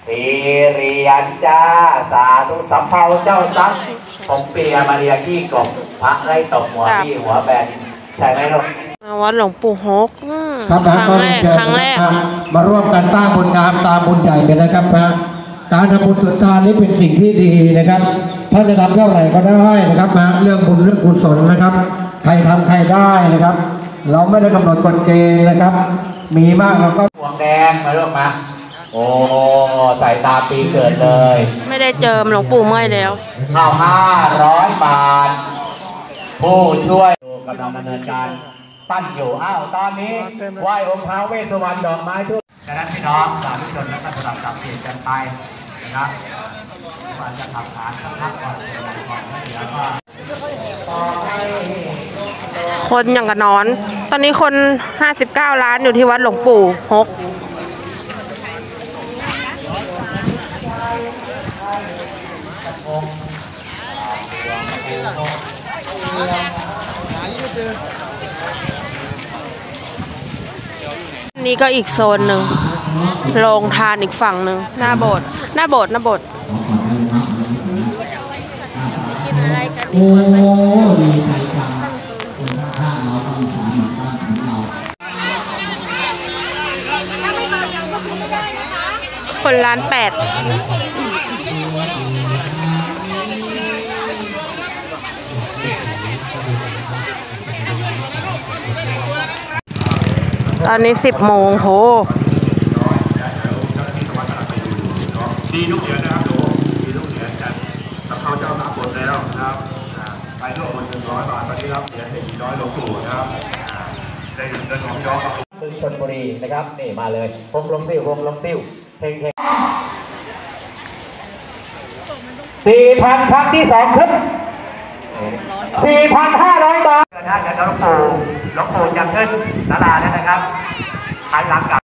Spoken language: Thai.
ปีเรียนจ้าสาธุสัมภาเจ้าซักผมเปียมาเรียกี้กบพระไล่ตบหัวพี่หัวแบนใช่ไหมลูกวัดหลวงปู่ฮกครั้งแรกมาร่วมกันตั้งบุญงามตามบุญใหญ่กันนะครับพระการทำบุญสุนทานนี้เป็นสิ่งที่ดีนะครับถ้าจะทำเท่าไหร่ก็ได้นะครับมาเรื่องบุญเรื่องกุศลนะครับใครทำใครได้นะครับ เราไม่ได้กำหนดกฎเกณฑ์นะครับมีมากเราก็ห่วงแดงมาลูกมาโอ้ใส่ตาปีเกิดเลยไม่ได้เจิมหลวงปู่เมื่อยแล้วเอา500 บาทผู้ช่วยกำลังดำเนินการปั้นอยู่ตอนนี้ไหว้องค์ท้าวเวสสุวรรณดอกไม้ทุกดังนั้นพี่น้องสาธุชนและท่านผู้รับเปลี่ยนกันไปนะครับก่อนจะขับขานพักก่อนแล้วก็คนอย่างกับนอนตอนนี้คน59 ล้านอยู่ที่วัดหลวงปู่ฮกนี่ก็อีกโซนหนึ่งโรงทานอีกฝั่งหนึ่งหน้าโบสถ์กินอะไรกันดีคนล้าน8ตอนนี้10 โมงโหดีลูกเหรียญนะครับดูดีลูกเหรียญกันกับเขาเจ้า3 คนแล้วนะครับไปร่วมบุญ100 บาทวันนี้ครับเหรียญ400หลวงปู่นะครับได้เงินของย้อนคือชลบุรีนะครับนี่มาเลยวงลงติ้วเฮง4,000 ครั้งที่ 2ขึ้น 4,500 บาทท่านกับหลวงปู่จะขึ้นศาลานะครับหันหลังกลับ